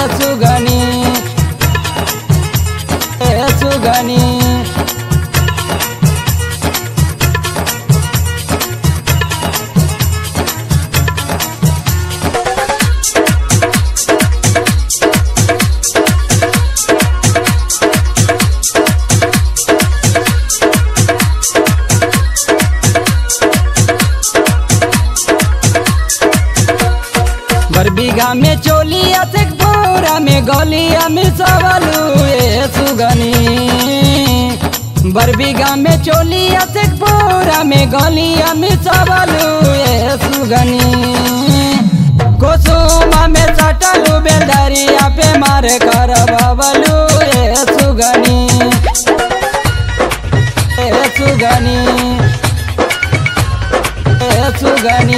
सुगनी सुगनी बर बीघा में चोलिया से पूरा में गलिया में सवालू सुगनी बर बीघा में चोलिया से पूरा में गलिया में सवालू सुगनी कोसुमा में सटलू बेलदरिया पे मार कर बबलू सुगनी सुगनी सुगनी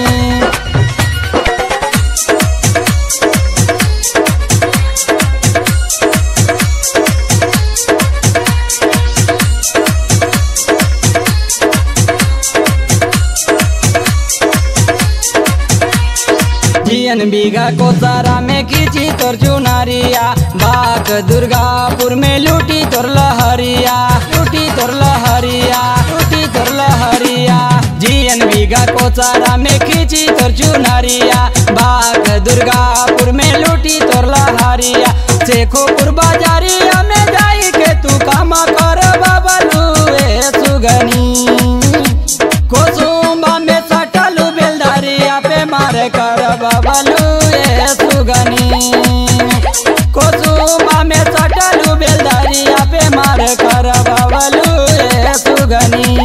जियन बीघा को सारा में खींची तोर चुनारिया बाक दुर्गापुर में लूटी तोर लहरिया लूटी तोर लहरिया लूटी तोर लहरिया जियन बीघा को सारा में खींची तोर चुनारिया बाक दुर्गापुर में लूटी तोर लहरिया शेखोपुर बाजारिया में जाई के तू कामा कर बबलू सुगनी कोसुम्बा में सटलू बेलदरिया पे मार कर बबलू सुगनी कोसुम्बा में सटलू बेलदरिया पे मार कर बबलू सुगनी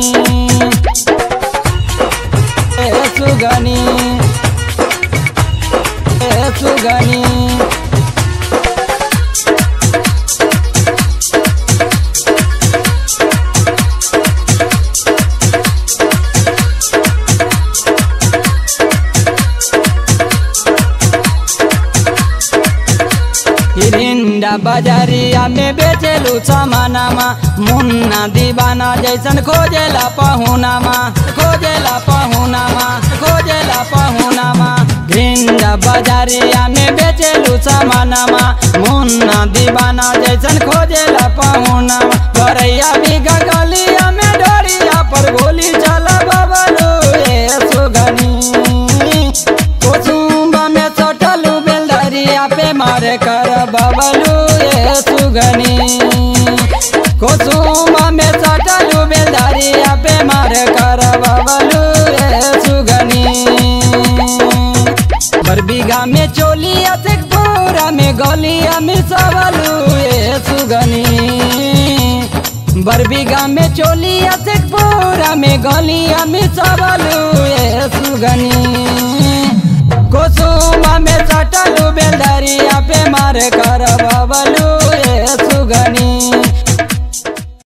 सुगनी सुगनी हिरिंडा बाजारिया में बेचेलू समानामा मुन्ना दीवाना जैसन खोजेला पहुनामा खोजेला पहुनामा खोजेला पहुनामा हिरिंडा बाजारिया में बेचेलू समानामा मुन्ना दीवाना जैसन खोजेला पहुनामा करैया भी गलिया में डोरिया पर गोली चला बबलू सुगनी कोसुम्बा में सटलू बेलदरिया पे मारे कर बबलू सुगनी कोसुम्बा में सटलू बेलदरिया पे मारे कर बबलू सुगनी बर बीघा में चोलिया से पूरा में गलिया में सवालू सुगनी बर बीघा में चोलिया से पूरा में गलिया में सवालू सुगनी कोसुम्बा में सटलू बेलदरिया पे मार कर बबलू सुगनी।